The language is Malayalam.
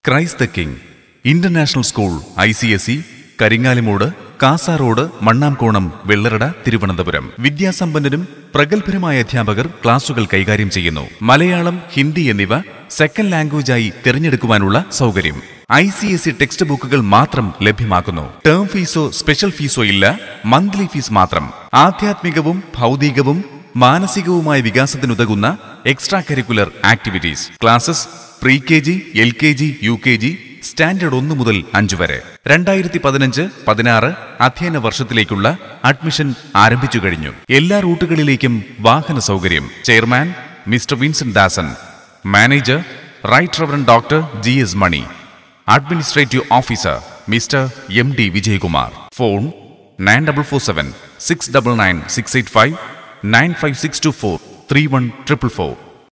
Christ the King International School ICSE Karingalimoodu, Kasarod, Mannamkonam, Vellarada, Thiruvananthapuram. വിദ്യാസമ്പന്നരും പ്രഗത്ഭരുമായ അധ്യാപകർ ക്ലാസുകൾ കൈകാര്യം ചെയ്യുന്നു. മലയാളം, ഹിന്ദി എന്നിവ സെക്കൻഡ് ലാംഗ്വേജായി തിരഞ്ഞെടുക്കുവാനുള്ള സൗകര്യം. ICSE ടെക്സ്റ്റ് ബുക്കുകൾ മാത്രം ലഭ്യമാക്കുന്നു. ടേം ഫീസോ സ്പെഷ്യൽ ഫീസോ ഇല്ല, മന്ത്ലി ഫീസ് മാത്രം. ആധ്യാത്മികവും ഭൗതികവും മാനസികവുമായ വികാസത്തിനുതകുന്ന extra curricular activities. Classes pre-KG, LKG, UKG, standard 1 മുതൽ 5 വരെ. 2015-16 അധ്യയന വർഷത്തിലേക്കുള്ള അഡ്മിഷൻ ആരംഭിച്ചു കഴിഞ്ഞു. എല്ലാ റൂട്ടുകളിലേക്കും വാഹന സൗകര്യം. Chairman mister Vincent Dasan. Manager right reverend doctor GS Mani. Administrative officer mister MD Vijayakumar. Phone 9447 699 685 95624 31444.